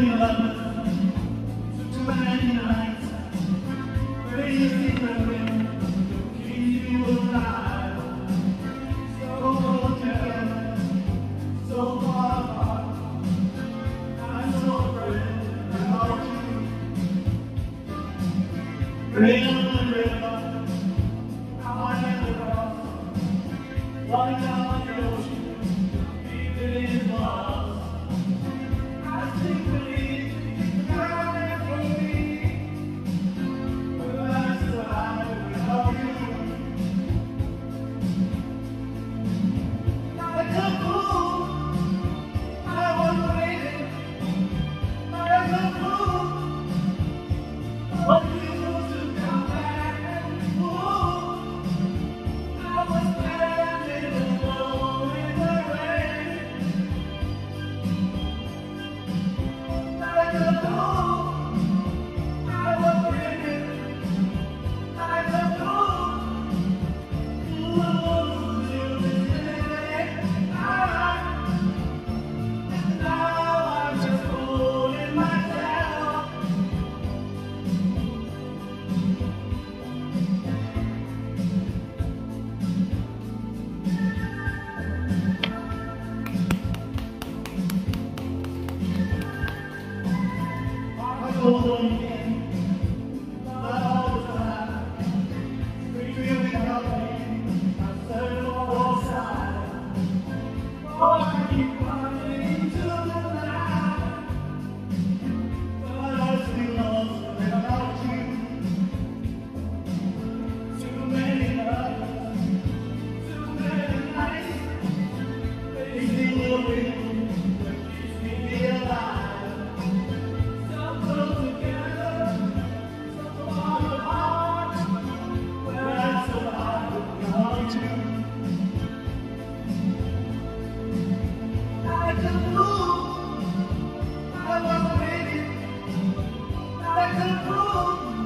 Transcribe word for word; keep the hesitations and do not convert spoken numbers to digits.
many lovers, too many nights, crazy women to keep you alive. So close together, so far apart. I'm so afraid without you. Rain on the river, I never cross. Walking down the ocean, deep in lost. I think believe crying for me, but I survive without you. Like a fool, I was waiting. Like a fool, for you to come back and move. I was standing alone in the rain. Like a fool, I was dreaming. Like a fool, you didn't I. Now I'm just fooling myself. I go on again, not all the time. Feeling healthy, I search for both sides. Oh, I keep running to the light, but I still lost without you. Too many lovers, too many nights, facing the wind that keeps me alive. So close together, so far apart, but I survive without you. Like a fool, I was waiting. Like a fool,